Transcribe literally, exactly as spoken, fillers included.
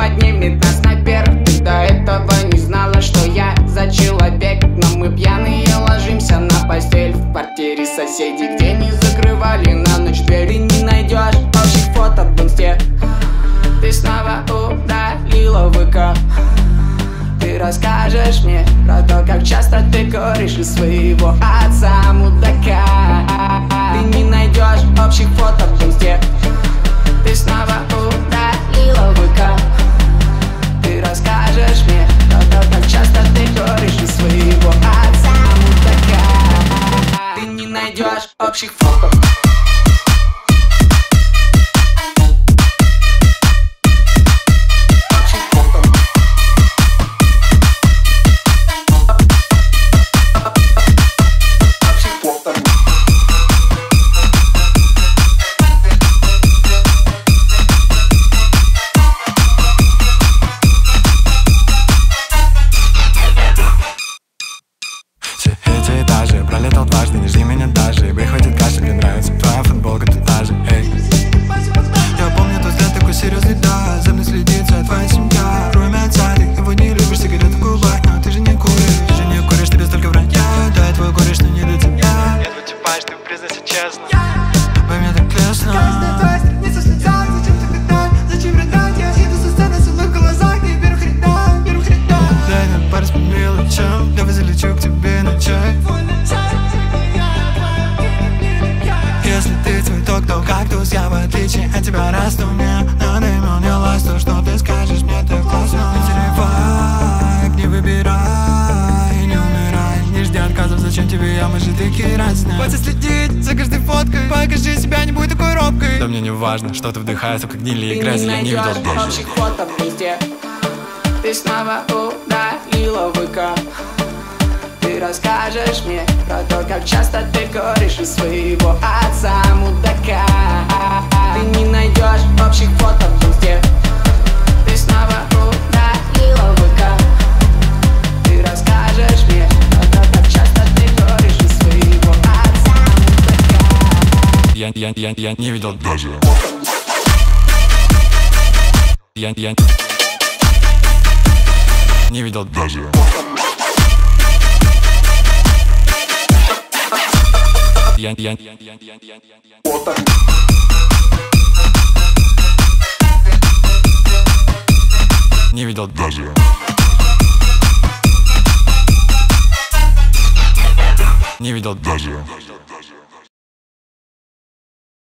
поднимет нас наверх. Ты до этого не знала, что я за человек. Но мы пьяные ложимся на постель в квартире соседей, где не закрывали на ночь дверь. Ты не найдешь общих фото в инсте. Ты снова удалила ВК. Ты расскажешь мне про то, как часто ты куришь из своего отца мудака. Ты не найдешь общих фото в инсте. Ты снова удалила ВК. Ты расскажешь мне про то, как часто ты куришь из своего отца мудака. Ты не найдешь общих фото. Пролетал дважды, не жди меня даже. Выхватит кашель, мне нравится твоя футболка, ты та же, эй. Я помню тот взгляд такой серьезный, да. За мной следит вся твоя семья. Кроме отца, ты его не любишь, сигарету в губах. Но ты же не куришь, ты же не куришь, тебе столько вранья. Да, я твой кореш, но не для тебя. Я твой типаж, ты признайся честно. По мне так лестно. Не со слезами, зачем ты беда? Зачем рыдать? Я иду со сцены, со мной в глазах. Не беру хрена, беру хрена. Дай нам пару с мелочем. Давай залечу к тебе на чай. Если ты цветок, то кактус. Я в отличие от тебя расту. Мне надо имен, не ласт. То, что ты скажешь, мне так классно. Вайб, не выбирай, не умирай. Не жди отказов, зачем тебе я, мы же такие разные. Хватит следить за каждой фоткой. Покажи себя, не будь такой робкой. Да мне не важно, что ты вдыхаешь, как гнили и грязи. Я не видел даже общих фото в инсте. Ты снова удалила ВК. Ты расскажешь мне про то, как часто ты куришь из своего отца мудака. Ты не найдешь общих фото в инсте. Ты снова удалила ВК. Ты расскажешь мне про то, как часто ты куришь из своего отца мудака. Я, я, я, я не видел даже. Я, я не видел даже. Я, я, я, я, я, я, я. Не видел даже. Не видел даже.